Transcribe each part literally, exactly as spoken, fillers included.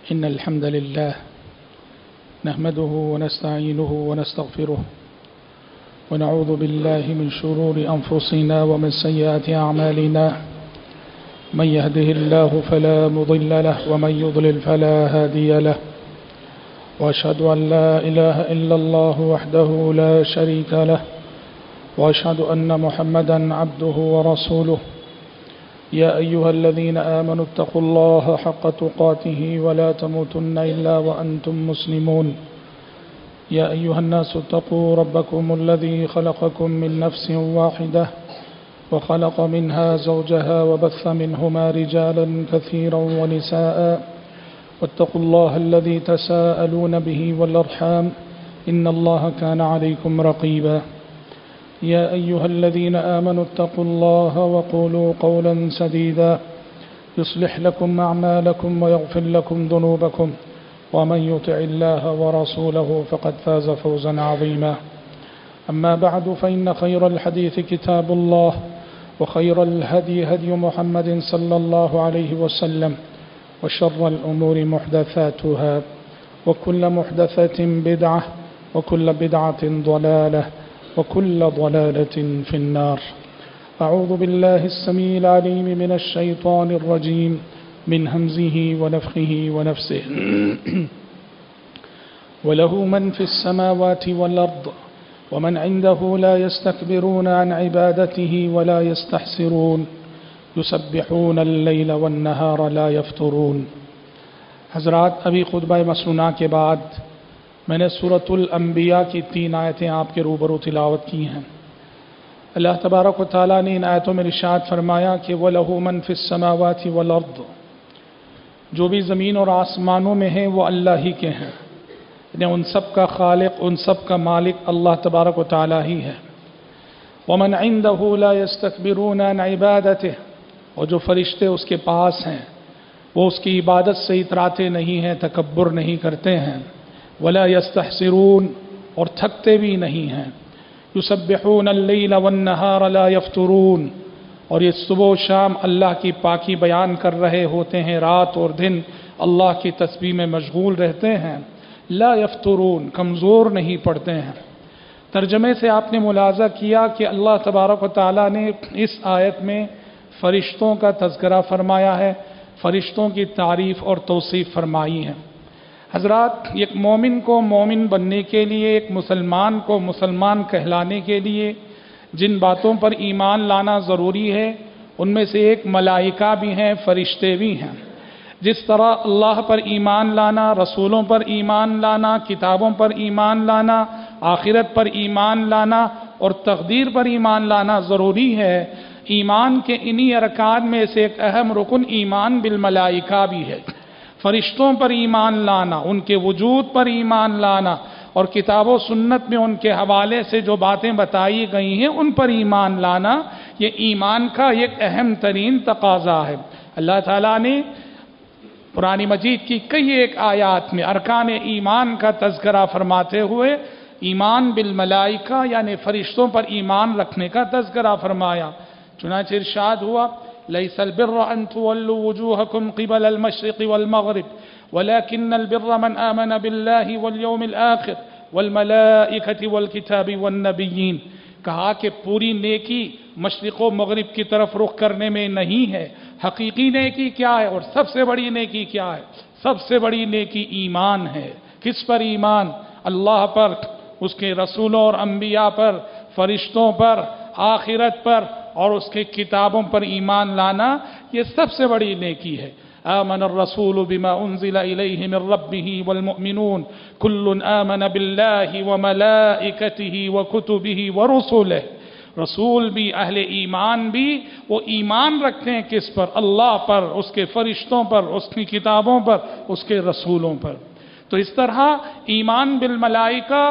إن الحمد لله نحمده ونستعينه ونستغفره ونعوذ بالله من شرور أنفسنا ومن سيئات أعمالنا من يهده الله فلا مضل له ومن يضلل فلا هادي له وأشهد أن لا إله إلا الله وحده لا شريك له وأشهد أن محمدا عبده ورسوله يا أيها الذين آمنوا اتقوا الله حق تقاته ولا تموتن إلا وأنتم مسلمون يا أيها الناس اتقوا ربكم الذي خلقكم من نفس واحدة وخلق منها زوجها وبث منهما رجالا كثيرا ونساء واتقوا الله الذي تساءلون به والأرحام إن الله كان عليكم رقيبا يا أيها الذين آمنوا اتقوا الله وقولوا قولا سديدا يصلح لكم أعمالكم ويغفر لكم ذنوبكم ومن يطع الله ورسوله فقد فاز فوزا عظيما أما بعد فإن خير الحديث كتاب الله وخير الهدي هدي محمد صلى الله عليه وسلم وشر الأمور محدثاتها وكل محدثة بدعة وكل بدعة ضلالة وكل ضلالة في النار أعوذ بالله السميع العليم من الشيطان الرجيم من همزه ونفخه ونفسه وله من في السماوات والأرض ومن عنده لا يستكبرون عن عبادته ولا يستحسرون يسبحون الليل والنهار لا يفترون. حضرات، ابھی خطبہ مسنونہ کے بعد میں نے سورۃ الانبیاء کی تین آیتیں آپ کے روبرو تلاوت کی ہیں. اللہ تبارک و تعالیٰ نے ان آیتوں میں ارشاد فرمایا کہ وَلَهُ مَن فِي السَّمَاوَاتِ وَالْأَرْضِ، جو بھی زمین اور آسمانوں میں ہیں وہ اللہ ہی کے ہیں، یعنی ان سب کا خالق، ان سب کا مالک اللہ تبارک و تعالیٰ ہی ہے. وَمَنْ عِنْدَهُ لَا يَسْتَكْبِرُونَ عَنْ عِبَادَتِهِ، اور جو فرشتے اس کے پاس ہیں وہ اس کی عبادت سے اتراتے نہیں ہیں، تکبر نہیں کرتے ہیں. ولا يستحسرون، اور تھکتے بھی نہیں ہیں. يسبحون الليل والنهار لا يفترون، اور یہ صبح و شام اللہ کی پاکی بیان کر رہے ہوتے ہیں، رات اور دن اللہ کی تسبیح میں مشغول رہتے ہیں. لا يفترون، کمزور نہیں پڑتے ہیں. ترجمے سے آپ نے ملاحظہ کیا کہ اللہ تبارک و تعالیٰ نے اس آیت میں فرشتوں کا تذکرہ فرمایا ہے، فرشتوں کی تعریف اور توصیف فرمائی ہے. حضرات، ایک مومن کو مومن بننے کے لیے، ایک مسلمان کو مسلمان کہلانے کے لیے جن باتوں پر ایمان لانا ضروری ہے ان میں سے ایک ملائکہ بھی ہیں، فرشتے بھی ہیں. جس طرح اللہ پر ایمان لانا، رسولوں پر ایمان لانا، کتابوں پر ایمان لانا، آخرت پر ایمان لانا اور تقدیر پر ایمان لانا ضروری ہے، ایمان کے انہی ارکان میں سے ایک اہم رکن ایمان بالملائکہ بھی ہے. فرشتوں پر ایمان لانا، ان کے وجود پر ایمان لانا اور کتاب و سنت میں ان کے حوالے سے جو باتیں بتائی گئی ہیں ان پر ایمان لانا، یہ ایمان کا ایک اہم ترین تقاضا ہے. اللہ تعالیٰ نے قرآن مجید کی کئی ایک آیات میں ارکان ایمان کا تذکرہ فرماتے ہوئے ایمان بالملائکہ یعنی فرشتوں پر ایمان رکھنے کا تذکرہ فرمایا. چنانچہ ارشاد ہوا ليس البر أن تولوا وجوهكم قبل المشرق والمغرب ولكن البر من آمن بالله واليوم الآخر والملائكة والكتاب والنبيين. کہا کہ پوری نیکی مشرق و مغرب کی طرف رخ کرنے میں نہیں ہے. حقیقی نیکی کیا ہے اور سب سے بڑی نیکی کیا ہے؟ سب سے بڑی نیکی ایمان ہے. کس پر ایمان؟ اللہ پر، اس کے رسولوں اور انبیاء پر، فرشتوں پر، آخرت پر اور اس کے کتابوں پر ایمان لانا، یہ سب سے بڑی نیکی ہے. آمن الرسول بما انزل الیہ من ربہ والمؤمنون کل آمن باللہ وملائکتہ وکتبہ ورسلہ. رسول بھی، اہل ایمان بھی، وہ ایمان رکھتے ہیں کس پر؟ اللہ پر، اس کے فرشتوں پر، اس کی کتابوں پر، اس کے رسولوں پر. تو اس طرح ایمان بالملائکہ،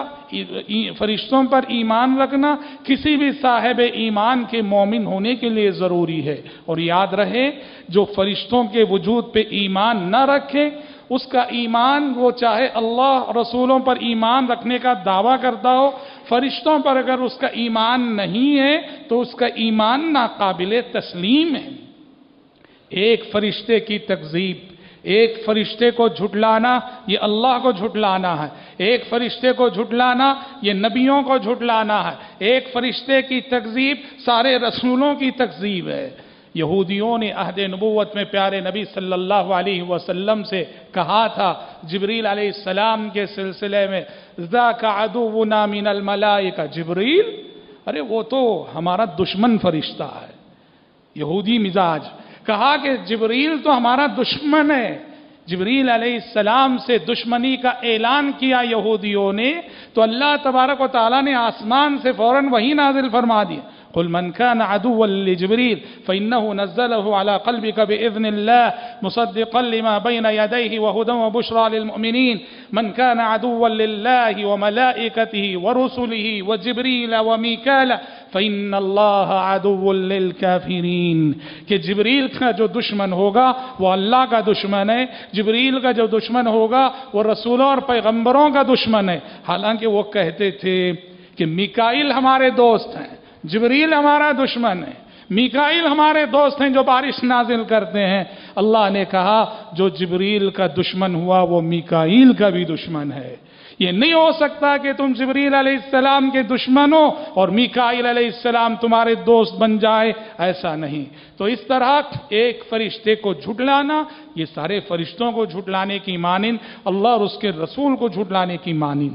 فرشتوں پر ایمان رکھنا کسی بھی صاحب ایمان کے مومن ہونے کے لیے ضروری ہے. اور یاد رہے، جو فرشتوں کے وجود پہ ایمان نہ رکھے اس کا ایمان، وہ چاہے اللہ رسولوں پر ایمان رکھنے کا دعویٰ کرتا ہو، فرشتوں پر اگر اس کا ایمان نہیں ہے تو اس کا ایمان ناقابل تسلیم ہے. ایک فرشتے کی تکذیب ایک فرشتے کو جھٹلانا یہ اللہ کو جھٹلانا ہے، ایک فرشتے کو جھٹلانا یہ نبیوں کو جھٹلانا ہے، ایک فرشتے کی تکذیب سارے رسولوں کی تکذیب ہے۔ یہودیوں نے عہد نبوت میں پیارے نبی صلی اللہ علیہ وسلم سے کہا تھا جبریل علیہ السلام کے سلسلے میں ذاک عدونا من الملائکہ، جبریل ارے وہ تو ہمارا دشمن فرشتہ ہے، یہودی مزاج، کہا کہ جبریل تو ہمارا دشمن ہے۔ جبریل علیہ السلام سے دشمنی کا اعلان کیا یہودیوں نے تو اللہ تبارک و تعالیٰ نے آسمان سے فوراً وحی نازل فرما دی، قل من كان عدوا لجبريل فإنه نزله على قلبك بإذن الله مصدقا لما بين يديه وهدى وبشرى للمؤمنين من كان عدوا لله وملائكته ورسله وجبريل وميكال فإن الله عدو للكافرين، کہ جبریل کا جو دشمن ہوگا وہ اللہ کا دشمن ہے، جبریل کا جو دشمن ہوگا وہ رسولوں اور پیغمبروں کا دشمن ہے۔ حالانکہ وہ کہتے تھے کہ میکائیل ہمارے دوست ہیں، جبریل ہمارا دشمن ہے، میکائیل ہمارے دوست ہیں جو بارش نازل کرتے ہیں۔ اللہ نے کہا جو جبریل کا دشمن ہوا وہ میکائیل کا بھی دشمن ہے۔ یہ نہیں ہو سکتا کہ تم جبریل علیہ السلام کے دشمن ہو اور میکائیل علیہ السلام تمہارے دوست بن جائے، ایسا نہیں۔ تو اس طرح ایک فرشتے کو جھٹلانا یہ سارے فرشتوں کو جھٹلانے کی مانند، اللہ اور اس کے رسول کو جھٹلانے کی مانند۔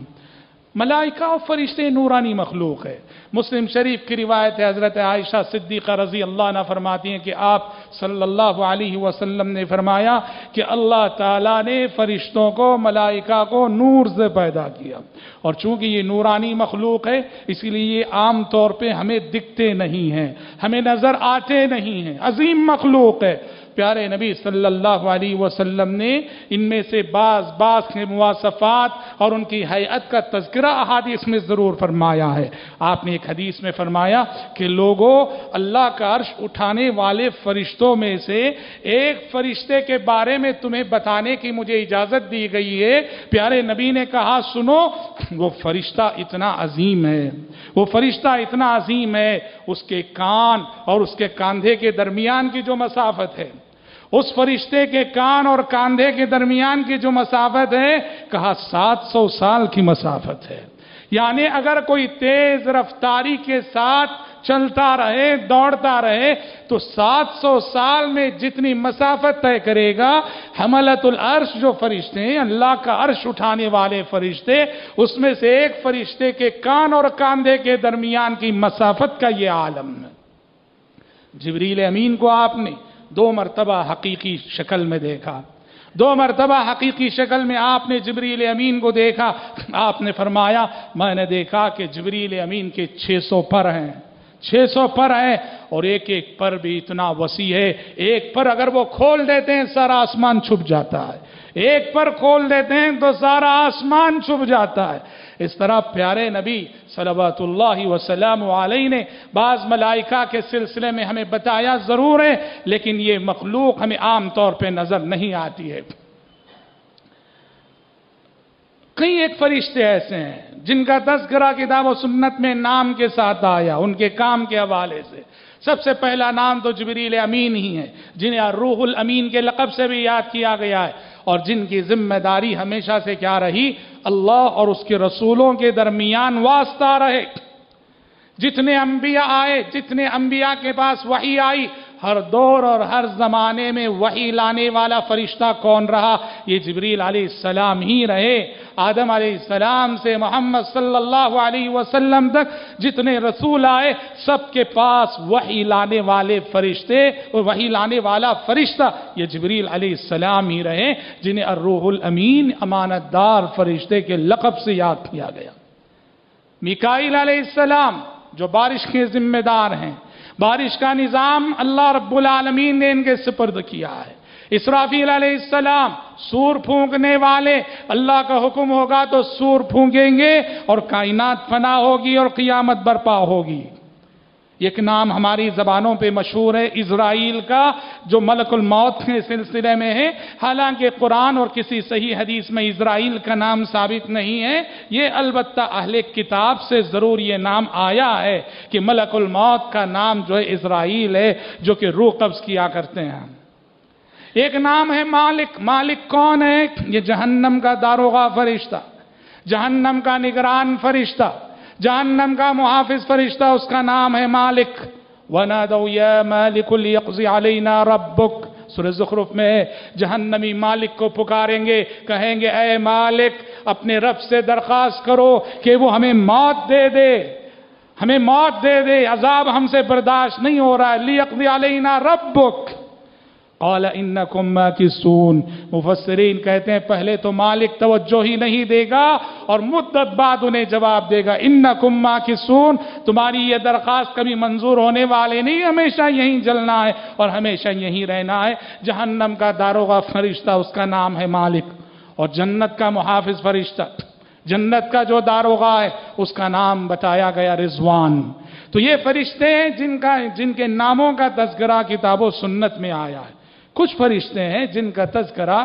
ملائکہ اور فرشتے نورانی مخلوق ہے۔ مسلم شریف کی روایت ہے، حضرت عائشہ صدیقہ رضی اللہ عنہ فرماتی ہیں کہ آپ صلی اللہ علیہ وسلم نے فرمایا کہ اللہ تعالیٰ نے فرشتوں کو، ملائکہ کو نور سے پیدا کیا، اور چونکہ یہ نورانی مخلوق ہے اسی لیے یہ عام طور پہ ہمیں دکھتے نہیں ہیں، ہمیں نظر آتے نہیں ہیں، عظیم مخلوق ہے۔ پیارے نبی صلی اللہ علیہ وسلم نے ان میں سے بعض بعض کے مواصفات اور ان کی حیت کا تذکرہ احادیث میں ضرور فرمایا ہے۔ آپ نے ایک حدیث میں فرمایا کہ لوگوں، اللہ کا عرش اٹھانے والے فرشتوں میں سے ایک فرشتے کے بارے میں تمہیں بتانے کی مجھے اجازت دی گئی ہے۔ پیارے نبی نے کہا سنو، وہ فرشتہ اتنا عظیم ہے، وہ فرشتہ اتنا عظیم ہے، اس کے کان اور اس کے کاندھے کے درمیان کی جو مسافت ہے، اس فرشتے کے کان اور کاندھے کے درمیان کی جو مسافت ہے، کہا سات سو سال کی مسافت ہے۔ یعنی اگر کوئی تیز رفتاری کے ساتھ چلتا رہے، دوڑتا رہے تو سات سو سال میں جتنی مسافت طے کرے گا، حملۃ العرش جو فرشتے ہیں، اللہ کا عرش اٹھانے والے فرشتے، اس میں سے ایک فرشتے کے کان اور کاندھے کے درمیان کی مسافت کا یہ عالم ہے۔ جبریل امین کو آپ نے دو مرتبہ حقیقی شکل میں دیکھا، دو مرتبہ حقیقی شکل میں آپ نے جبریل امین کو دیکھا۔ آپ نے فرمایا میں نے دیکھا کہ جبریل امین کے چھ سو پر ہیں، چھ سو پر ہیں، اور ایک ایک پر بھی اتنا وسیع ہے، ایک پر اگر وہ کھول دیتے ہیں سارا آسمان چھپ جاتا ہے، ایک پر کھول دیتے ہیں تو سارا آسمان چھپ جاتا ہے۔ اس طرح پیارے نبی صلوات اللہ وسلم علیہ نے بعض ملائکہ کے سلسلے میں ہمیں بتایا ضرور ہے، لیکن یہ مخلوق ہمیں عام طور پہ نظر نہیں آتی ہے۔ کئی ایک فرشتے ایسے ہیں جن کا تذکرہ کتاب و سنت میں نام کے ساتھ آیا، ان کے کام کے حوالے سے۔ سب سے پہلا نام تو جبریل امین ہی ہے، جنہیں روح الامین کے لقب سے بھی یاد کیا گیا ہے، اور جن کی ذمہ داری ہمیشہ سے کیا رہی؟ اللہ اور اس کے رسولوں کے درمیان واسطہ رہے۔ جتنے انبیاء آئے، جتنے انبیاء کے پاس وحی آئی، ہر دور اور ہر زمانے میں وحی لانے والا فرشتہ کون رہا؟ یہ جبریل علیہ السلام ہی رہے۔ آدم علیہ السلام سے محمد صلی اللہ علیہ وسلم تک جتنے رسول آئے، سب کے پاس وحی لانے والے فرشتے اور وحی لانے والا فرشتہ یہ جبریل علیہ السلام ہی رہے، جنہیں الروح الامین، امانت دار فرشتے کے لقب سے یاد کیا گیا۔ میکائیل علیہ السلام جو بارش کے ذمہ دار ہیں، بارش کا نظام اللہ رب العالمین نے ان کے سپرد کیا ہے۔ اسرافیل علیہ السلام سور پھونکنے والے، اللہ کا حکم ہوگا تو سور پھونکیں گے اور کائنات فنا ہوگی اور قیامت برپا ہوگی۔ ایک نام ہماری زبانوں پہ مشہور ہے اسرائیل کا، جو ملک الموت کے سلسلے میں ہے، حالانکہ قرآن اور کسی صحیح حدیث میں اسرائیل کا نام ثابت نہیں ہے۔ یہ البتہ اہل کتاب سے ضرور یہ نام آیا ہے کہ ملک الموت کا نام جو ہے اسرائیل ہے، جو کہ روح قبض کیا کرتے ہیں۔ ایک نام ہے مالک. مالک کون ہے؟ یہ جہنم کا داروغہ فرشتہ، جہنم کا نگران فرشتہ، جہنم کا محافظ فرشتہ، اس کا نام ہے مالک. وَنَادَوْا يَا مَالِكُ لِيَقْضِ عَلَيْنَا رَبُّكَ. سورہ زخرف میں جہنمی مالک کو پکاریں گے، کہیں گے اے مالک اپنے رب سے درخواست کرو کہ وہ ہمیں موت دے دے، ہمیں موت دے دے، عذاب ہم سے برداشت نہیں ہو رہا ہے. لِيَقْضِ عَلَيْنَا رَبُّكَ قَالَ إِنَّكُمْ مَاكِثُونَ. مفسرین کہتے ہیں پہلے تو مالک توجہ ہی نہیں دے گا اور مدت بعد انہیں جواب دے گا إِنَّكُمْ مَاكِثُونَ. تمہاری یہ درخواست کبھی منظور ہونے والے نہیں، ہمیشہ یہیں جلنا ہے اور ہمیشہ یہیں رہنا ہے. جہنم کا داروغہ فرشتہ اس کا نام ہے مالک، اور جنت کا محافظ فرشتہ، جنت کا جو داروغہ ہے اس کا نام بتایا گیا رضوان. تو یہ فرشتے ہیں جن کا جن کے ناموں کا تذکرہ کتاب و سنت میں آیا ہے. کچھ فرشتے ہیں جن کا تذکرہ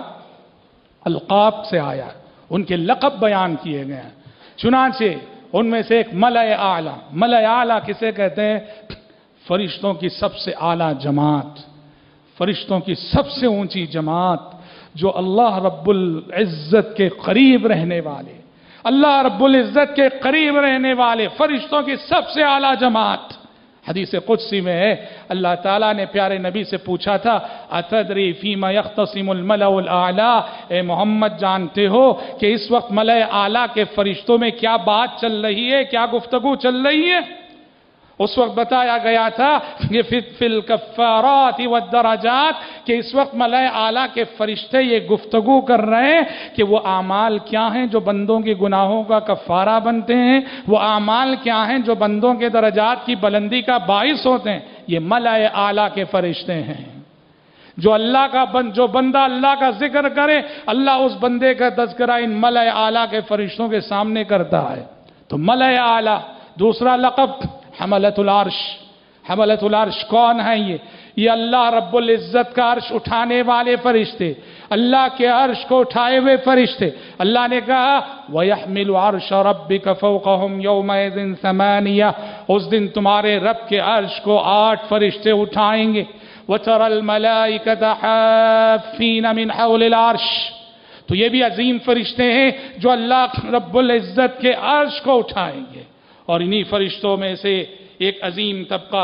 القاب سے آیا ہے، ان کے لقب بیان کیے گئے ہیں. چنانچہ ان میں سے ایک ملائے اعلیٰ. ملائے اعلیٰ کسے کہتے ہیں؟ فرشتوں کی سب سے اعلیٰ جماعت، فرشتوں کی سب سے اونچی جماعت، جو اللہ رب العزت کے قریب رہنے والے، اللہ رب العزت کے قریب رہنے والے فرشتوں کی سب سے اعلیٰ جماعت. حدیث قدسی میں ہے اللہ تعالیٰ نے پیارے نبی سے پوچھا تھا اتدری فیما یختصم الملأ الاعلیٰ، اے محمد جانتے ہو کہ اس وقت ملأ اعلیٰ کے فرشتوں میں کیا بات چل رہی ہے، کیا گفتگو چل رہی ہے؟ اس وقت بتایا گیا تھا کہ فی الکفارات والدرجات، کہ اس وقت ملائے اعلیٰ کے فرشتے یہ گفتگو کر رہے ہیں کہ وہ اعمال کیا ہیں جو بندوں کے گناہوں کا کفارہ بنتے ہیں، وہ اعمال کیا ہیں جو بندوں کے درجات کی بلندی کا باعث ہوتے ہیں. یہ ملائے اعلیٰ کے فرشتے ہیں. جو اللہ کا بند جو بندہ اللہ کا ذکر کرے، اللہ اس بندے کا تذکرہ ان ملائے اعلیٰ کے فرشتوں کے سامنے کرتا ہے. تو ملائے اعلیٰ. دوسرا لقب حملۃ العرش. حملۃ العرش کون ہیں؟ یہ یہ اللہ رب العزت کا عرش اٹھانے والے فرشتے، اللہ کے عرش کو اٹھائے ہوئے فرشتے. اللہ نے کہا وَيَحْمِلُ عَرْشَ رَبِّكَ فَوْقَهُمْ يَوْمَئِذٍ ثَمَانِيَةٌ. اس دن تمہارے رب کے عرش کو آٹھ فرشتے اٹھائیں گے. وَتَرَى الْمَلَائِكَةَ حَافِّينَ مِنْ حَوْلِ الْعَرْشِ. تو یہ بھی عظیم فرشتے ہیں جو اللہ رب العزت کے عرش کو اٹھائیں گے. اور انہی فرشتوں میں سے ایک عظیم طبقہ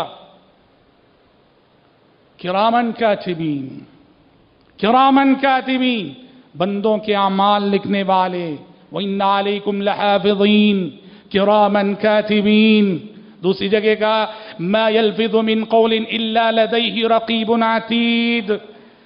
کرامن کاتبین. کرامن کاتبین بندوں کے اعمال لکھنے والے. وَإِنَّ عَلَيْكُمْ لَحَافِظِينَ كِرَامًا كَاتِبِينَ. دوسری جگہ کا مَا يَلْفِظُ مِنْ قَوْلٍ إِلَّا لَدَيْهِ رَقِيبٌ عَتِيدٌ.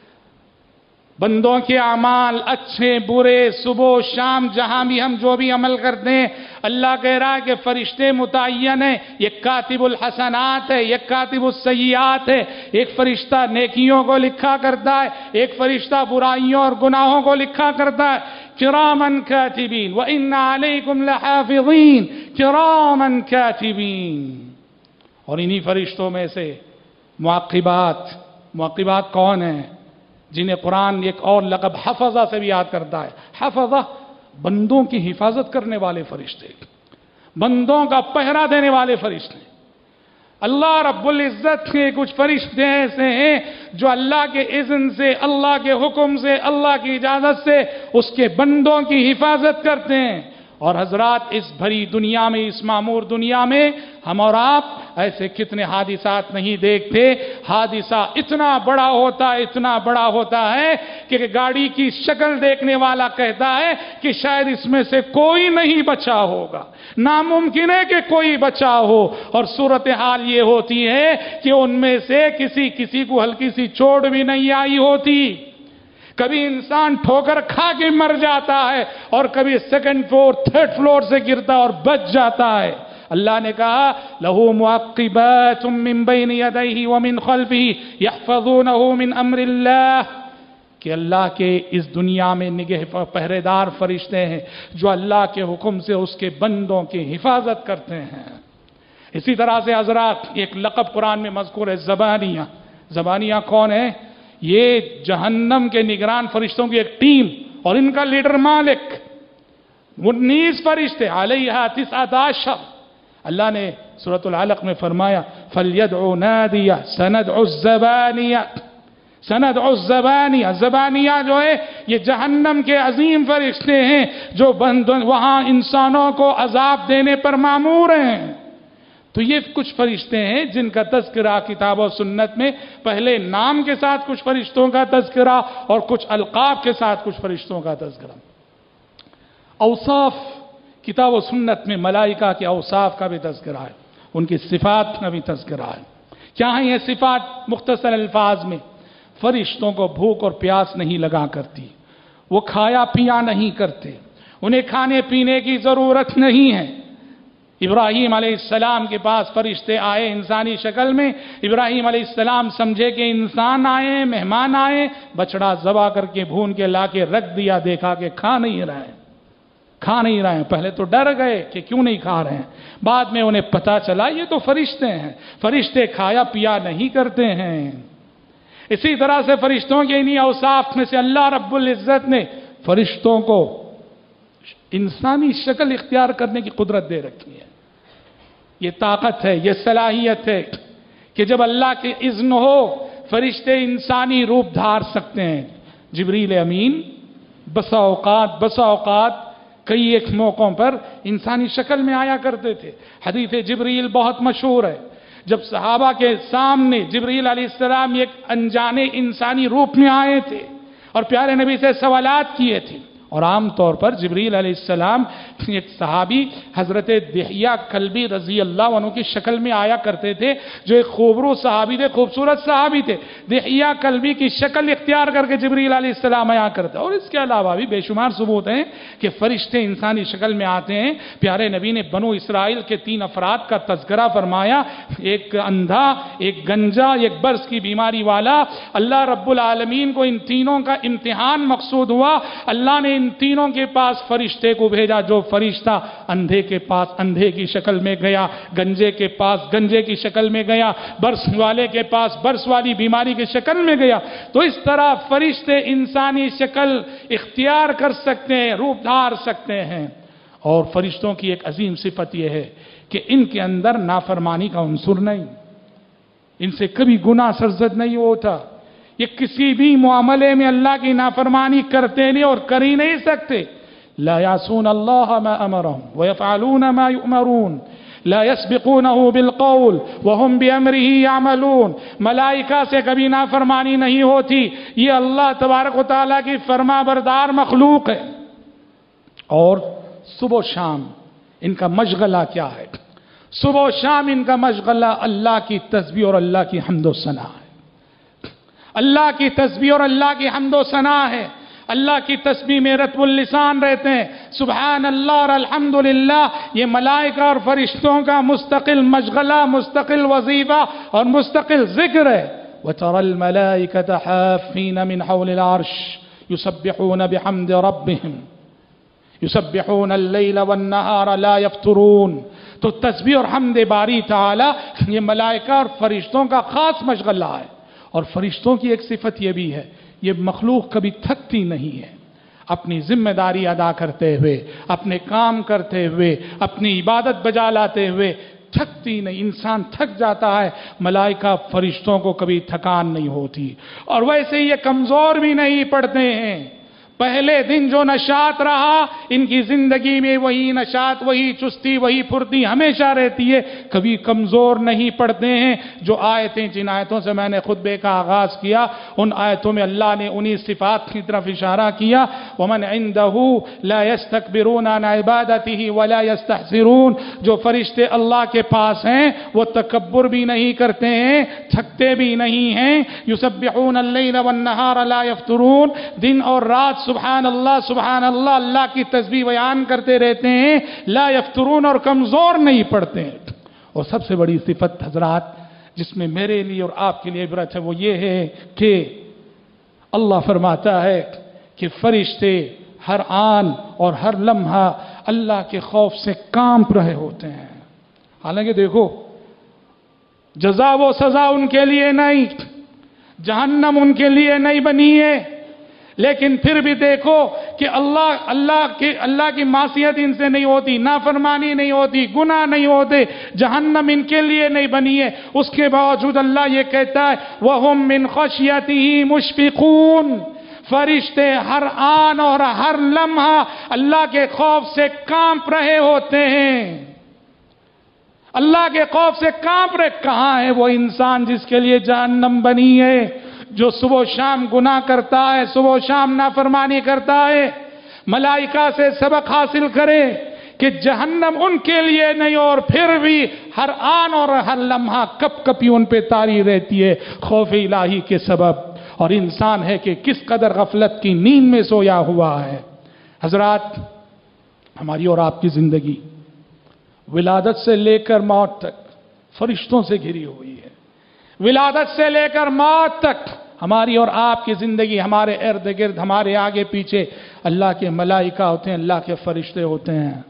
بندوں کے اعمال اچھے برے صبح و شام جہاں بھی ہم جو بھی عمل کرتے ہیں، اللہ کہہ رہا ہے کہ فرشتے متعین ہیں. یہ کاتب الحسنات ہے، یہ کاتب السیئات ہے. ایک فرشتہ نیکیوں کو لکھا کرتا ہے، ایک فرشتہ برائیوں اور گناہوں کو لکھا کرتا ہے. کرامن کاتبین وَإِنَّ عَلَيْكُمْ لَحَافِظِينَ کرامن کاتبین. اور انہی فرشتوں میں سے معقبات. معقبات کون ہیں؟ جنہیں قرآن ایک اور لقب حفظہ سے بھی یاد کرتا ہے. حفظہ بندوں کی حفاظت کرنے والے فرشتے، بندوں کا پہرا دینے والے فرشتے. اللہ رب العزت کے کچھ فرشتے ایسے ہیں جو اللہ کے اذن سے، اللہ کے حکم سے، اللہ کی اجازت سے اس کے بندوں کی حفاظت کرتے ہیں. اور حضرات اس بھری دنیا میں، اس معمور دنیا میں ہم اور آپ ایسے کتنے حادثات نہیں دیکھتے. حادثہ اتنا بڑا ہوتا ہے، اتنا بڑا ہوتا ہے کہ گاڑی کی شکل دیکھنے والا کہتا ہے کہ شاید اس میں سے کوئی نہیں بچا ہوگا، ناممکن ہے کہ کوئی بچا ہو. اور صورتحال یہ ہوتی ہے کہ ان میں سے کسی کسی کو ہلکی سی چوٹ بھی نہیں آئی ہوتی. کبھی انسان ٹھوکر کھا کے مر جاتا ہے اور کبھی سیکنڈ فلور تھرڈ فلور سے گرتا اور بچ جاتا ہے. اللہ نے کہا لَهُ مُعَقِّبَاتٌ مِّن بَيْنِ يَدَيْهِ وَمِنْ خَلْفِهِ يَحْفَظُونَهُ مِنْ أَمْرِ اللَّهِ. کہ اللہ کے اس دنیا میں نگہ پہرے دار فرشتے ہیں جو اللہ کے حکم سے اس کے بندوں کی حفاظت کرتے ہیں. اسی طرح سے حضرات ایک لقب قرآن میں مذکور ہے زبانیہ. زبانیہ کون ہے؟ یہ جہنم کے نگران فرشتوں کی ایک ٹیم اور ان کا لیڈر مالک. انیس فرشتے علیہا تسعۃ عشر. اللہ نے سورۃ العلق میں فرمایا فَلْيَدْعُ نَادِيَهْ سَنَدْعُ الزَّبَانِيَةَ. سندع الزبانیہ، زبانیہ جو ہے یہ جہنم کے عظیم فرشتے ہیں جو بند وہاں انسانوں کو عذاب دینے پر مامور ہیں۔ تو یہ کچھ فرشتے ہیں جن کا تذکرہ کتاب و سنت میں پہلے نام کے ساتھ کچھ فرشتوں کا تذکرہ اور کچھ القاب کے ساتھ کچھ فرشتوں کا تذکرہ۔ اوصاف کتاب و سنت میں ملائکہ کے اوصاف کا بھی تذکرہ ہے، ان کی صفات کا بھی تذکرہ ہے۔ کیا ہیں یہ صفات؟ مختصر الفاظ میں، فرشتوں کو بھوک اور پیاس نہیں لگا کرتی، وہ کھایا پیا نہیں کرتے، انہیں کھانے پینے کی ضرورت نہیں ہے۔ ابراہیم علیہ السلام کے پاس فرشتے آئے انسانی شکل میں، ابراہیم علیہ السلام سمجھے کہ انسان آئے، مہمان آئے، بچڑا ذبح کر کے بھون کے لا کے رکھ دیا، دیکھا کہ کھا نہیں رہے ہیں کھا نہیں رہے ہیں پہلے تو ڈر گئے کہ کیوں نہیں کھا رہے ہیں، بعد میں انہیں پتہ چلا یہ تو فرشتے ہیں، فرشتے کھایا پیا نہیں کرتے ہیں۔ اسی طرح سے فرشتوں کے انہی اوصاف میں سے اللہ رب العزت نے فرشتوں کو انسانی شکل اختیار کرنے کی قدرت دے رکھی ہے۔ یہ طاقت ہے، یہ صلاحیت ہے کہ جب اللہ کے اذن ہو فرشتے انسانی روپ دھار سکتے ہیں۔ جبریل امین بسا اوقات بسا اوقات کئی ایک موقعوں پر انسانی شکل میں آیا کرتے تھے۔ حدیث جبریل بہت مشہور ہے، جب صحابہ کے سامنے جبریل علیہ السلام ایک انجانے انسانی روپ میں آئے تھے اور پیارے نبی سے سوالات کیے تھے، اور عام طور پر جبریل علیہ السلام ایک صحابی حضرت دحیہ کلبی رضی اللہ عنہ کی شکل میں آیا کرتے تھے، جو ایک خوبرو صحابی تھے، خوبصورت صحابی تھے۔ دحیہ کلبی کی شکل اختیار کر کے جبریل علیہ السلام آیا کرتے، اور اس کے علاوہ بھی بے شمار ثبوت ہیں کہ فرشتے انسانی شکل میں آتے ہیں۔ پیارے نبی نے بنو اسرائیل کے تین افراد کا تذکرہ فرمایا، ایک اندھا، ایک گنجا، ایک برس کی بیماری والا۔ اللہ رب العالمین کو ان تینوں کا امتحان مقصود ہوا، اللہ نے ان تینوں کے پاس فرشتے کو بھیجا، جو فرشتہ اندھے کے پاس اندھے کی شکل میں گیا، گنجے کے پاس گنجے کی شکل میں گیا، برس والے کے پاس برس والی بیماری کی شکل میں گیا۔ تو اس طرح فرشتے انسانی شکل اختیار کر سکتے ہیں، روپ دھار سکتے ہیں۔ اور فرشتوں کی ایک عظیم صفت یہ ہے کہ ان کے اندر نافرمانی کا عنصر نہیں، ان سے کبھی گناہ سرزد نہیں ہوتا، یہ کسی بھی معاملے میں اللہ کی نافرمانی کرتے نہیں اور کر ہی نہیں سکتے۔ لا یعصون اللہ ما امرهم ویفعلون ما یؤمرون لا یسبقونه بالقول وهم بامرہ یعملون۔ ملائکہ سے کبھی نافرمانی نہیں ہوتی، یہ اللہ تبارک و تعالیٰ کی فرما بردار مخلوق ہے۔ اور صبح و شام ان کا مشغلہ کیا ہے؟ صبح و شام ان کا مشغلہ اللہ کی تسبیح اور اللہ کی حمد و ثنا ہے۔ اللہ کی تسبیح اور اللہ کی حمد و ثنا ہے۔ اللہ کی تسبیح میں رطب اللسان رہتے ہیں، سبحان اللہ اور الحمدللہ، یہ ملائکہ اور فرشتوں کا مستقل مشغلہ، مستقل وظیفہ اور مستقل ذکر ہے۔ وَتَرَى الْمَلَائِكَةَ حَافِّينَ مِنْ حَوْلِ الْعَرْشِ يُسَبِّحُونَ بِحَمْدِ رَبِّهِمْ يُسَبِّحُونَ اللَّيْلَ وَالنَّهَارَ لَا يَفْتُرُونَ۔ تو تسبیح اور حمد باری تعالی یہ ملائکہ اور فرشتوں کا خاص مشغلہ ہے۔ اور فرشتوں کی ایک صفت یہ بھی ہے، یہ مخلوق کبھی تھکتی نہیں ہے، اپنی ذمہ داری ادا کرتے ہوئے، اپنے کام کرتے ہوئے، اپنی عبادت بجا لاتے ہوئے تھکتی نہیں۔ انسان تھک جاتا ہے، ملائکہ فرشتوں کو کبھی تھکان نہیں ہوتی، اور ویسے یہ کمزور بھی نہیں پڑتے ہیں۔ پہلے دن جو نشاط رہا ان کی زندگی میں وہی نشاط، وہی چستی، وہی پھرتی ہمیشہ رہتی ہے، کبھی کمزور نہیں پڑتے ہیں۔ جو آیتیں جن آیتوں سے میں نے خطبے کا آغاز کیا، ان آیتوں میں اللہ نے انہی صفات کی طرف اشارہ کیا، وَمَنْ عِنْدَهُ لَا يَسْتَكْبِرُونَ عَنْ عِبَادَتِهِ وَلَا يَسْتَحْسِرُونَ۔ جو فرشتے اللہ کے پاس ہیں وہ تکبر بھی نہیں کرتے ہیں، تھکتے بھی نہیں ہیں۔ يُسَبِّحُونَ اللَّيْلَ وَالنَّهَارَ لَا يَفْتُرُونَ، دن اور رات سبحان اللہ سبحان اللہ اللہ کی تسبیح بیان کرتے رہتے ہیں، لا یفترون، اور کمزور نہیں پڑتے ہیں۔ اور سب سے بڑی صفت حضرات جس میں میرے لیے اور آپ کے لیے عبرت ہے وہ یہ ہے کہ اللہ فرماتا ہے کہ فرشتے ہر آن اور ہر لمحہ اللہ کے خوف سے کانپ رہے ہوتے ہیں۔ حالانکہ دیکھو جزا و سزا ان کے لیے نہیں، جہنم ان کے لیے نہیں بنی ہے، لیکن پھر بھی دیکھو کہ اللہ اللہ کی اللہ کی معصیت ان سے نہیں ہوتی، نافرمانی نہیں ہوتی، گناہ نہیں ہوتے، جہنم ان کے لیے نہیں بنی ہے، اس کے باوجود اللہ یہ کہتا ہے وَهُمْ مِنْ خَشْيَتِهِ مُشْفِقُونَ، فرشتے ہر آن اور ہر لمحہ اللہ کے خوف سے کانپ رہے ہوتے ہیں، اللہ کے خوف سے کانپ رہے۔ کہاں ہے وہ انسان جس کے لیے جہنم بنی ہے، جو صبح و شام گناہ کرتا ہے، صبح و شام نافرمانی کرتا ہے، ملائکہ سے سبق حاصل کرے کہ جہنم ان کے لیے نہیں، اور پھر بھی ہر آن اور ہر لمحہ کپ کپی ان پہ طاری رہتی ہے خوف الہی کے سبب۔ اور انسان ہے کہ کس قدر غفلت کی نیند میں سویا ہوا ہے۔ حضرات، ہماری اور آپ کی زندگی ولادت سے لے کر موت تک فرشتوں سے گھری ہوئی ہے۔ ولادت سے لے کر موت تک ہماری اور آپ کی زندگی، ہمارے ارد گرد، ہمارے آگے پیچھے اللہ کے ملائکہ ہوتے ہیں، اللہ کے فرشتے ہوتے ہیں۔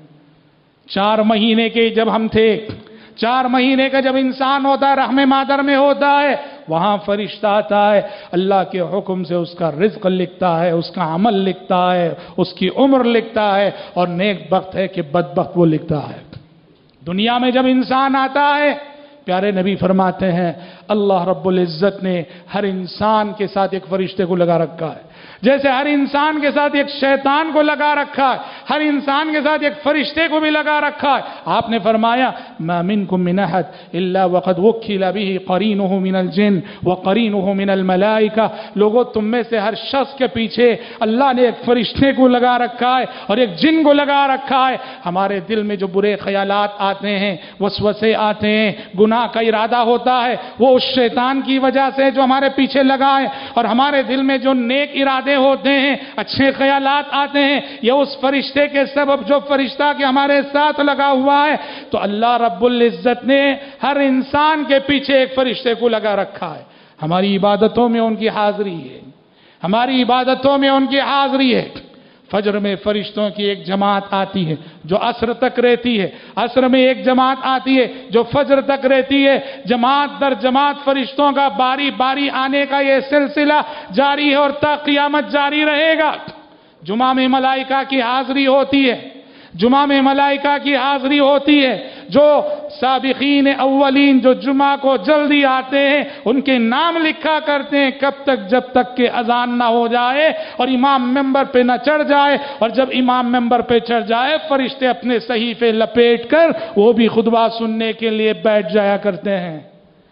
چار مہینے کے جب ہم تھے، چار مہینے کا جب انسان ہوتا ہے، رحم مادر میں ہوتا ہے، وہاں فرشتہ آتا ہے، اللہ کے حکم سے اس کا رزق لکھتا ہے، اس کا عمل لکھتا ہے، اس کی عمر لکھتا ہے، اور نیک بخت ہے کہ بدبخت وہ لکھتا ہے۔ دنیا میں جب انسان آتا ہے، پیارے نبی فرماتے ہیں اللہ رب العزت نے ہر انسان کے ساتھ ایک فرشتے کو لگا رکھا ہے، جیسے ہر انسان کے ساتھ ایک شیطان کو لگا رکھا ہے، ہر انسان کے ساتھ ایک فرشتے کو بھی لگا رکھا ہے۔ آپ نے فرمایا ما منکم من احد الا وقد وکل به قرینه من الجن وقرینه من الملائکہ، لوگوں تم میں سے ہر شخص کے پیچھے اللہ نے ایک فرشتے کو لگا رکھا ہے اور ایک جن کو لگا رکھا ہے۔ ہمارے دل میں جو برے خیالات آتے ہیں، وسوسے آتے ہیں، گناہ کا ارادہ ہوتا ہے، وہ اس شیطان کی وجہ سے جو ہمارے پیچھے لگا ہے، اور ہمارے دل میں جو نیک ارادے ہوتے ہیں، اچھے خیالات آتے ہیں، یہ اس فرشتے کے سبب جو فرشتہ کے ہمارے ساتھ لگا ہوا ہے۔ تو اللہ رب العزت نے ہر انسان کے پیچھے ایک فرشتے کو لگا رکھا ہے۔ ہماری عبادتوں میں ان کی حاضری ہے، ہماری عبادتوں میں ان کی حاضری ہے۔ فجر میں فرشتوں کی ایک جماعت آتی ہے جو عصر تک رہتی ہے، عصر میں ایک جماعت آتی ہے جو فجر تک رہتی ہے۔ جماعت در جماعت فرشتوں کا باری باری آنے کا یہ سلسلہ جاری ہے اور تا قیامت جاری رہے گا۔ جمعہ میں ملائکہ کی حاضری ہوتی ہے، جمعہ میں ملائکہ کی حاضری ہوتی ہے۔ جو سابقین اولین جو جمعہ کو جلدی آتے ہیں، ان کے نام لکھا کرتے ہیں، کب تک؟ جب تک کہ اذان نہ ہو جائے اور امام ممبر پہ نہ چڑھ جائے، اور جب امام ممبر پہ چڑھ جائے فرشتے اپنے صحیفے لپیٹ کر وہ بھی خطبہ سننے کے لیے بیٹھ جایا کرتے ہیں۔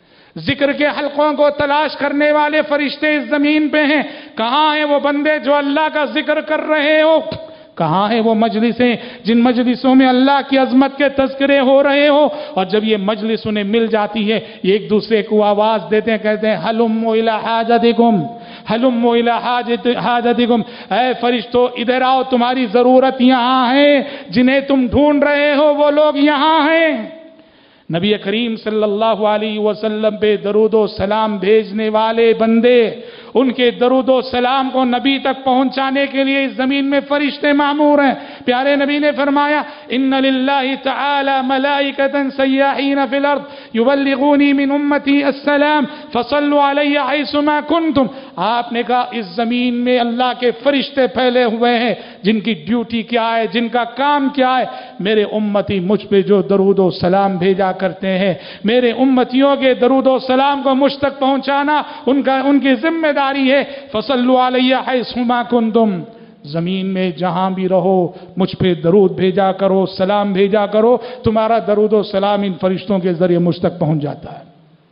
ذکر کے حلقوں کو تلاش کرنے والے فرشتے اس زمین پہ ہیں۔ کہاں ہیں وہ بندے جو اللہ کا ذکر کر رہے ہو؟ کہاں ہیں وہ مجلسیں جن مجلسوں میں اللہ کی عظمت کے تذکرے ہو رہے ہو؟ اور جب یہ مجلس انہیں مل جاتی ہے، یہ ایک دوسرے کو آواز دیتے ہیں، کہتے ہیں ہلم الی حاجتکم، ہلم الی حاجتکم، اے فرشتو ادھر آؤ، تمہاری ضرورت یہاں ہے، جنہیں تم ڈھونڈ رہے ہو وہ لوگ یہاں ہیں۔ نبی کریم صلی اللہ علیہ وسلم پہ درود و سلام بھیجنے والے بندے، ان کے درود و سلام کو نبی تک پہنچانے کے لیے اس زمین میں فرشتے معمور ہیں۔ پیارے نبی نے فرمایا ان للہ تعالی ملائکۃ سیاحین فی الارض یبلغونی من امتی السلام فصلوا علی حیثما کنتم۔ آپ نے کہا اس زمین میں اللہ کے فرشتے پھیلے ہوئے ہیں جن کی ڈیوٹی کیا ہے، جن کا کام کیا ہے، میرے امتی مجھ پہ جو درود و سلام بھیجا کرتے ہیں، میرے امتیوں کے درود و سلام کو مجھ تک پہنچانا ان کا ان کی ذمہ داری ہے۔ فصلوا علی حیثما کنتم، زمین میں جہاں بھی رہو مجھ پہ درود بھیجا کرو، سلام بھیجا کرو، تمہارا درود و سلام ان فرشتوں کے ذریعے مجھ تک پہنچ جاتا ہے۔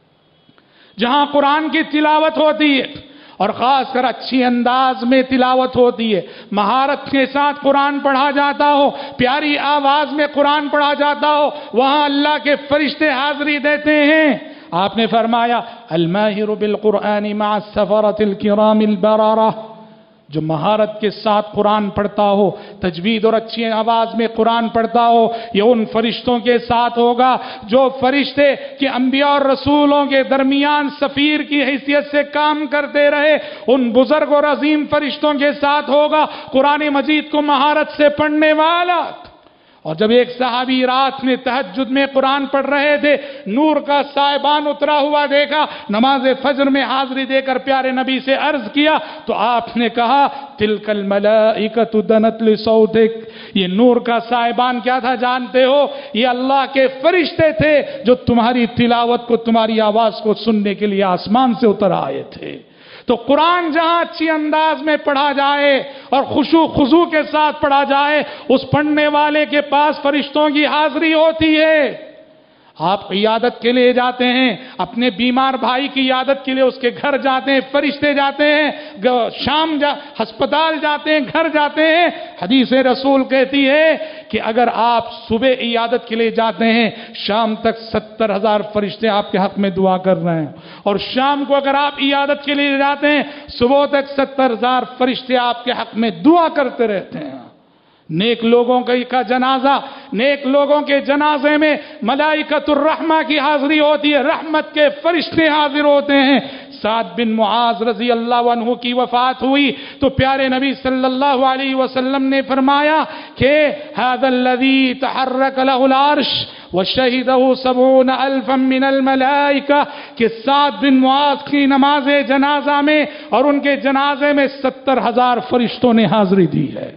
جہاں قرآن کی تلاوت ہوتی ہے اور خاص کر اچھی انداز میں تلاوت ہوتی ہے، مہارت کے ساتھ قرآن پڑھا جاتا ہو، پیاری آواز میں قرآن پڑھا جاتا ہو، وہاں اللہ کے فرشتے حاضری دیتے ہیں۔ آپ نے فرمایا الماہر بالقرآن مع السفرۃ الکرام البررہ، جو مہارت کے ساتھ قرآن پڑھتا ہو، تجوید اور اچھی آواز میں قرآن پڑھتا ہو، یہ ان فرشتوں کے ساتھ ہوگا جو فرشتے کہ انبیاء اور رسولوں کے درمیان سفیر کی حیثیت سے کام کرتے رہے، ان بزرگ اور عظیم فرشتوں کے ساتھ ہوگا۔ قرآن مجید کو مہارت سے پڑھنے والا اور جب ایک صحابی رات میں تہجد میں قرآن پڑھ رہے تھے، نور کا سائبان اترا ہوا دیکھا، نماز فجر میں حاضری دے کر پیارے نبی سے عرض کیا تو آپ نے کہا تلک الملائکۃ دنت لصوتک، یہ نور کا سائبان کیا تھا جانتے ہو؟ یہ اللہ کے فرشتے تھے جو تمہاری تلاوت کو، تمہاری آواز کو سننے کے لیے آسمان سے اتر آئے تھے۔ تو قرآن جہاں اچھی انداز میں پڑھا جائے اور خشوع خضوع کے ساتھ پڑھا جائے، اس پڑھنے والے کے پاس فرشتوں کی حاضری ہوتی ہے۔ آپ عیادت کے لیے جاتے ہیں، اپنے بیمار بھائی کی عیادت کے لیے اس کے گھر جاتے ہیں، فرشتے جاتے ہیں، شام جا ہسپتال جاتے ہیں، گھر جاتے ہیں۔ حدیث رسول کہتی ہے کہ اگر آپ صبح عیادت کے لیے جاتے ہیں، شام تک ستر ہزار فرشتے آپ کے حق میں دعا کر رہے ہیں، اور شام کو اگر آپ عیادت کے لیے جاتے ہیں، صبح تک ستر ہزار فرشتے آپ کے حق میں دعا کرتے رہتے ہیں۔ نیک لوگوں کا جنازہ، نیک لوگوں کے جنازے میں ملائکۃ الرحمہ کی حاضری ہوتی ہے، رحمت کے فرشتے حاضر ہوتے ہیں۔ سعد بن معاذ رضی اللہ عنہ کی وفات ہوئی تو پیارے نبی صلی اللہ علیہ وسلم نے فرمایا کہ هذا الذي تحرك له العرش وشهده سبعون الفا من الملائکہ، کہ سعد بن معاذ کی نماز جنازہ میں اور ان کے جنازے میں ستر ہزار فرشتوں نے حاضری دی ہے۔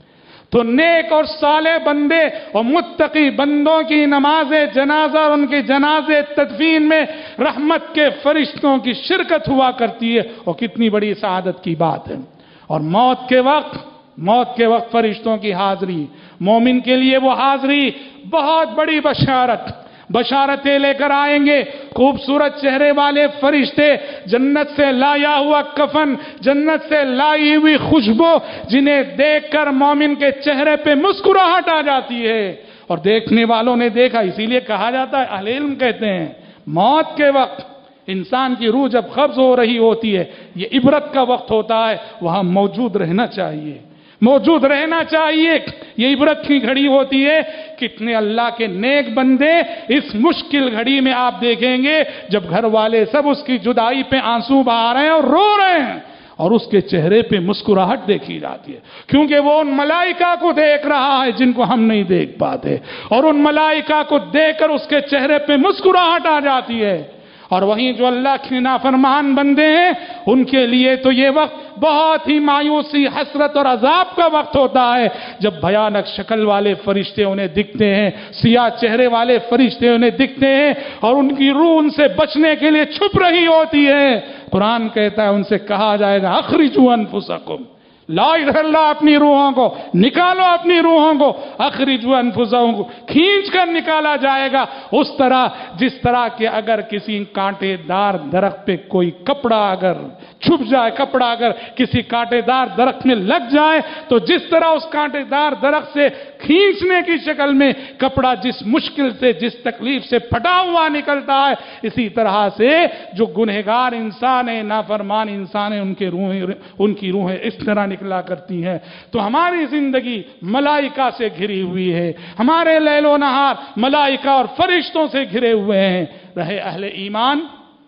تو نیک اور صالح بندے اور متقی بندوں کی نماز جنازہ اور ان کے جنازے تدفین میں رحمت کے فرشتوں کی شرکت ہوا کرتی ہے، اور کتنی بڑی سعادت کی بات ہے۔ اور موت کے وقت موت کے وقت فرشتوں کی حاضری، مومن کے لیے وہ حاضری بہت بڑی بشارت بشارتیں لے کر آئیں گے۔ خوبصورت چہرے والے فرشتے، جنت سے لایا ہوا کفن، جنت سے لائی ہوئی خوشبو، جنہیں دیکھ کر مومن کے چہرے پہ مسکراہٹ آ جاتی ہے، اور دیکھنے والوں نے دیکھا۔ اسی لیے کہا جاتا ہے، اہل علم کہتے ہیں موت کے وقت انسان کی روح جب قبض ہو رہی ہوتی ہے، یہ عبرت کا وقت ہوتا ہے، وہاں موجود رہنا چاہیے موجود رہنا چاہیے یہ عبرت کی گھڑی ہوتی ہے۔ کتنے اللہ کے نیک بندے اس مشکل گھڑی میں آپ دیکھیں گے جب گھر والے سب اس کی جدائی پہ آنسو بہا رہے ہیں اور رو رہے ہیں، اور اس کے چہرے پہ مسکراہٹ دیکھی جاتی ہے، کیونکہ وہ ان ملائکہ کو دیکھ رہا ہے جن کو ہم نہیں دیکھ پاتے، اور ان ملائکہ کو دیکھ کر اس کے چہرے پہ مسکراہٹ آ جاتی ہے۔ اور وہیں جو اللہ کے نافرمان بندے ہیں، ان کے لیے تو یہ وقت بہت ہی مایوسی، حسرت اور عذاب کا وقت ہوتا ہے، جب بھیانک شکل والے فرشتے انہیں دکھتے ہیں، سیاہ چہرے والے فرشتے انہیں دکھتے ہیں، اور ان کی روح ان سے بچنے کے لیے چھپ رہی ہوتی ہے۔ قرآن کہتا ہے ان سے کہا جائے گا اخرجوا انفسکم، لا الہ الا اللہ، اپنی روحوں کو نکالو، اپنی روحوں کو اخرجوا انفسکم کو کھینچ کر نکالا جائے گا، اس طرح جس طرح کہ اگر کسی کانٹے دار درخت پہ کوئی کپڑا اگر چھپ جائے، کپڑا اگر کسی کانٹے دار درخت میں لگ جائے تو جس طرح اس کانٹے دار درخت سے کھینچنے کی شکل میں کپڑا جس مشکل سے، جس تکلیف سے پھٹا ہوا نکلتا ہے، اسی طرح سے جو گنہگار انسان ہے، نافرمان انسان ہے، ان کے روحیں ان کی روحیں اس طرح نکلا کرتی ہیں۔ تو ہماری زندگی ملائکہ سے گھری ہوئی ہے، ہمارے لیل و نہار ملائکہ اور فرشتوں سے گھرے ہوئے ہیں۔ رہے اہل ایمان،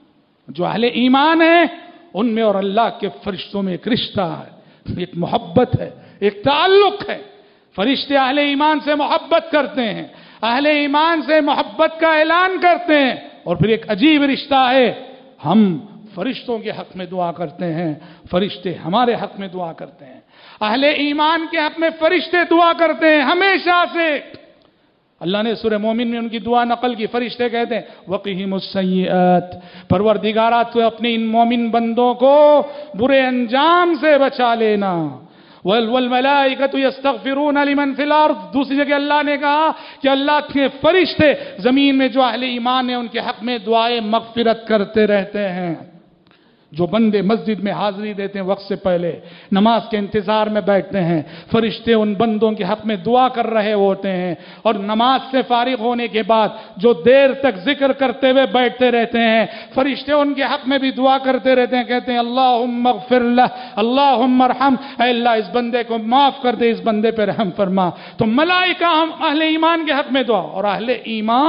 جو اہل ایمان ہیں ان میں اور اللہ کے فرشتوں میں ایک رشتہ ہے، ایک محبت ہے، ایک تعلق ہے۔ فرشتے اہل ایمان سے محبت کرتے ہیں، اہل ایمان سے محبت کا اعلان کرتے ہیں، اور پھر ایک عجیب رشتہ ہے، ہم فرشتوں کے حق میں دعا کرتے ہیں، فرشتے ہمارے حق میں دعا کرتے ہیں۔ اہل ایمان کے حق میں فرشتے دعا کرتے ہیں ہمیشہ سے۔ اللہ نے سورہ مومن میں ان کی دعا نقل کی، فرشتے کہتے ہیں وقہم السیئات، پروردگارا تو اپنے ان مومن بندوں کو برے انجام سے بچا لینا۔ والملائکۃ یستغفرون لمن فی الارض، دوسری جگہ اللہ نے کہا کہ اللہ کے فرشتے زمین میں جو اہل ایمان ہیں ان کے حق میں دعائیں مغفرت کرتے رہتے ہیں۔ جو بندے مسجد میں حاضری دیتے ہیں وقت سے پہلے، نماز کے انتظار میں بیٹھتے ہیں، فرشتے ان بندوں کے حق میں دعا کر رہے ہوتے ہیں، اور نماز سے فارغ ہونے کے بعد جو دیر تک ذکر کرتے ہوئے بیٹھتے رہتے ہیں، فرشتے ان کے حق میں بھی دعا کرتے رہتے ہیں، کہتے ہیں اللہم اغفر لہ، اللہم ارحم، اے اللہ اس بندے کو معاف کر دے، اس بندے پہ رحم فرما۔ تو ملائکہ ہم اہل ایمان کے حق میں دعا، اور اہل ایمان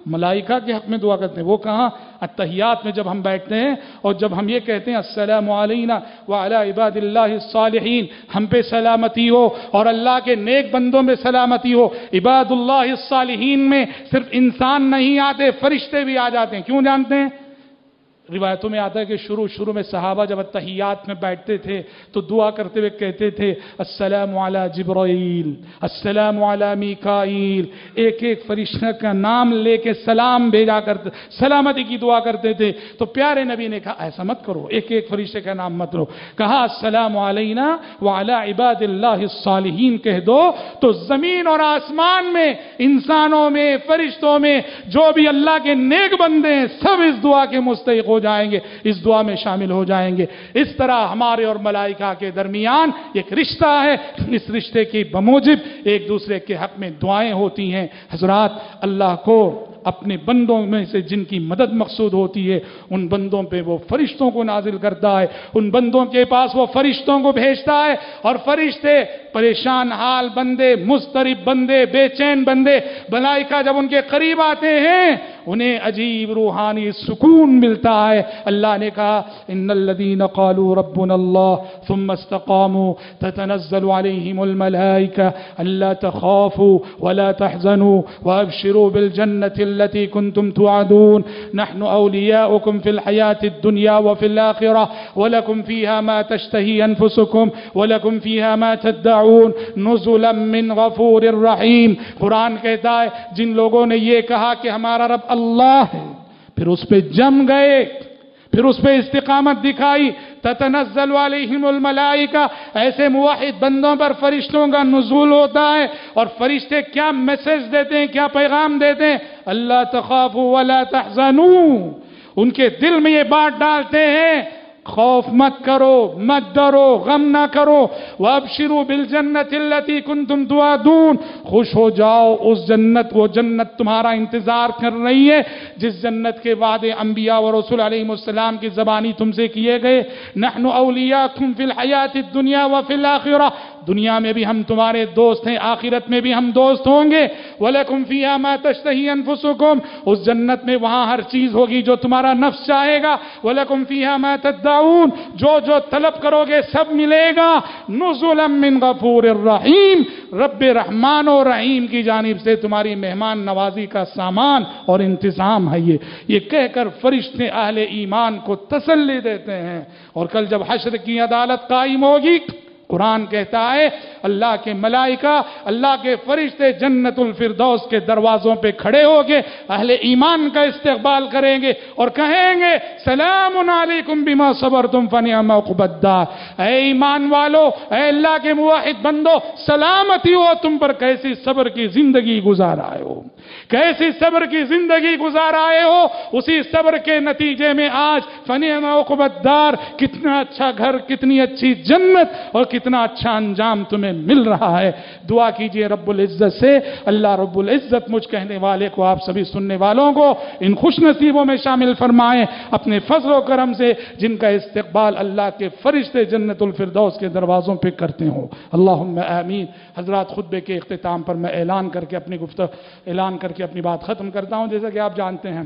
ملائکہ کے حق میں دعا کرتے ہیں، وہ کہاں؟ التحیات میں جب ہم بیٹھتے ہیں اور جب ہم یہ کہتے ہیں السلام علینا وعلی عباد اللہ الصالحین، ہم پہ سلامتی ہو اور اللہ کے نیک بندوں میں سلامتی ہو۔ عباد اللہ الصالحین میں صرف انسان نہیں آتے، فرشتے بھی آ جاتے ہیں۔ کیوں جانتے ہیں؟ روایتوں میں آتا ہے کہ شروع شروع میں صحابہ جب التحیات میں بیٹھتے تھے تو دعا کرتے ہوئے کہتے تھے السلام علی جبرائیل، السلام علی میکائیل، ایک ایک فرشتہ کا نام لے کے سلام بھیجا کرتے، سلامتی کی دعا کرتے تھے۔ تو پیارے نبی نے کہا ایسا مت کرو، ایک ایک فرشتے کا نام مت لو، کہا السلام علینا وعلی عباد اللہ الصالحین کہہ دو تو زمین اور آسمان میں، انسانوں میں، فرشتوں میں جو بھی اللہ کے نیک بندے ہیں سب اس دعا کے مستحق ہو جائیں گے، اس دعا میں شامل ہو جائیں گے۔ اس طرح ہمارے اور ملائکہ کے درمیان ایک رشتہ ہے، اس رشتے کی بموجب ایک دوسرے کے حق میں دعائیں ہوتی ہیں۔ حضرات، اللہ کو اپنے بندوں میں سے جن کی مدد مقصود ہوتی ہے ان بندوں پہ وہ فرشتوں کو نازل کرتا ہے، ان بندوں کے پاس وہ فرشتوں کو بھیجتا ہے، اور فرشتے پریشان حال بندے، مضطرب بندے، بے چین بندے، ملائکہ جب ان کے قریب آتے ہیں انہیں عجیب روحانی سکون ملتا ہے۔ اللہ نے کہا ان الذين قالوا ربنا الله ثم استقاموا تتنزل عليهم الملائكة الا تخافوا ولا تحزنوا وابشروا بالجنة التي كنتم توعدون نحن اولياؤكم في الحياة الدنيا وفي الآخرة ولكم فيها ما تشتهي انفسكم ولكم فيها ما تدعون نزلا من غفور رحیم۔ قرآن کہتا ہے جن لوگوں نے یہ کہا کہ ہمارا رب اللہ ہے، پھر اس پہ جم گئے، پھر اس پہ استقامت دکھائی، تتنزل علیہم الملائکہ، ایسے موحد بندوں پر فرشتوں کا نزول ہوتا ہے، اور فرشتے کیا میسج دیتے ہیں، کیا پیغام دیتے ہیں؟ اللہ تخافوا ولا تحزنوا، ان کے دل میں یہ بات ڈالتے ہیں خوف مت کرو، مت ڈرو، غم نہ کرو، وابشروا بالجنت التي كنتم توعدون، خوش ہو جاؤ اس جنت، وہ جنت تمہارا انتظار کر رہی ہے جس جنت کے وعدے انبیاء و رسول علیہ السلام کی زبانی تم سے کیے گئے۔ نحن اولیاءکم فی الحیات الدنیا وفی الآخرہ، دنیا میں بھی ہم تمہارے دوست ہیں، آخرت میں بھی ہم دوست ہوں گے۔ وَلَكُمْ فِيهَا مَا تَشْتَهِي أَنفُسُكُمْ، اس جنت میں وہاں ہر چیز ہوگی جو تمہارا نفس چاہے گا۔ وَلَكُمْ فِيهَا مَا تَدَّعُونَ، جو جو طلب کرو گے سب ملے گا۔ نُزُلًا مِّن غَفُورٍ رَّحِيمٍ، رب رحمان و رحیم کی جانب سے تمہاری مہمان نوازی کا سامان اور انتظام ہے۔ یہ یہ کہہ کر فرشتے اہل ایمان کو تسلی دیتے ہیں، اور کل جب حشر کی عدالت قائم ہوگی قرآن کہتا ہے اللہ کے ملائکہ، اللہ کے فرشتے جنت الفردوس کے دروازوں پہ کھڑے ہو کے اہل ایمان کا استقبال کریں گے اور کہیں گے سلام علیکم بما صبرتم فنعم عقبی الدار، اے ایمان والو، اے اللہ کے موحد بندو، سلامتی ہو تم پر، کیسی صبر کی زندگی گزار آئے ہو، کیسی صبر کی زندگی گزار آئے ہو، اسی صبر کے نتیجے میں آج فنعم عقبی الدار، کتنا اچھا گھر، کتنی اچھی جنت اور کتنا اچھا انجام تمہیں مل رہا ہے۔ دعا کیجئے رب العزت سے اللہ رب العزت مجھ کہنے والے کو، آپ سبھی سننے والوں کو ان خوش نصیبوں میں شامل فرمائیں اپنے فضل و کرم سے جن کا استقبال اللہ کے فرشتے جنت الفردوس کے دروازوں پہ کرتے ہوں۔ اللہم آمین۔ حضرات، خطبے کے اختتام پر میں اعلان کر کے اپنی گفتگو اعلان کر کے اپنی بات ختم کرتا ہوں۔ جیسا کہ آپ جانتے ہیں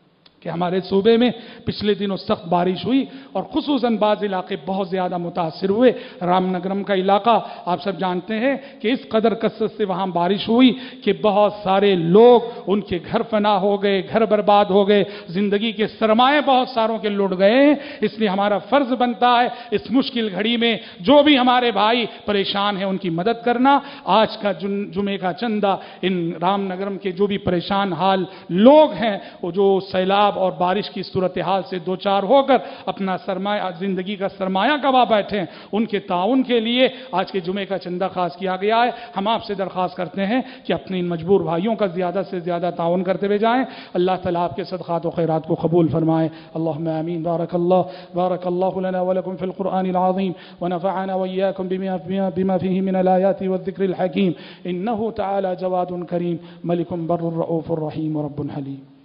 کہ ہمارے صوبے میں پچھلے دنوں سخت بارش ہوئی اور خصوصاً بعض علاقے بہت زیادہ متاثر ہوئے۔ رام نگرم کا علاقہ آپ سب جانتے ہیں کہ اس قدر کثرت سے وہاں بارش ہوئی کہ بہت سارے لوگ، ان کے گھر فنا ہو گئے، گھر برباد ہو گئے، زندگی کے سرمایے بہت ساروں کے لٹ گئے ہیں۔ اس لیے ہمارا فرض بنتا ہے اس مشکل گھڑی میں جو بھی ہمارے بھائی پریشان ہیں ان کی مدد کرنا۔ آج کا جمعے کا چندہ ان رام نگرم کے جو بھی پریشان حال لوگ ہیں، وہ جو سیلاب اور بارش کی صورتحال سے دو چار ہو کر اپنا سرمایہ، زندگی کا سرمایہ گوا بیٹھے ہیں، ان کے تعاون کے لیے آج کے جمعے کا چندہ خاص کیا گیا ہے۔ ہم آپ سے درخواست کرتے ہیں کہ اپنے ان مجبور بھائیوں کا زیادہ سے زیادہ تعاون کرتے ہوئے جائیں۔ اللہ تعالیٰ آپ کے صدقات و خیرات کو قبول فرمائے۔ اللہم آمین۔ بارک اللہ بارک اللہ لنا ولکم فی القرآن العظیم ونفعنا وإياكم بما فيه من الآيات والذکر الحکیم، انہ تعالی جواد کریم ملک بر رؤوف رحیم رب حلیم۔